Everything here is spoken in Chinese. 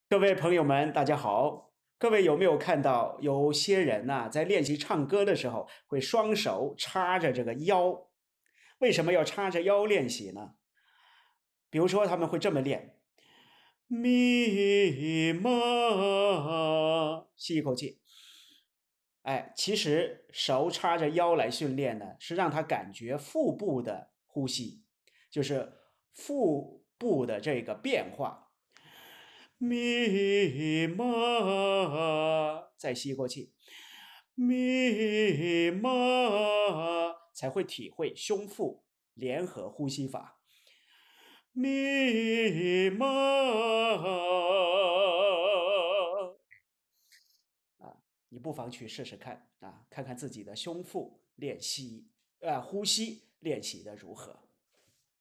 各位朋友们，大家好。各位有没有看到有些人呐、在练习唱歌的时候会双手叉着这个腰？为什么要叉着腰练习呢？比如说他们会这么练：咪嘛，吸一口气。哎，其实手叉着腰来训练呢，是让他感觉腹部的呼吸，就是腹部的这个变化。咪嘛，再吸过气，咪嘛，才会体会胸腹联合呼吸法。咪嘛，啊，你不妨去试试看啊，看看自己的胸腹练习，呼吸练习的如何。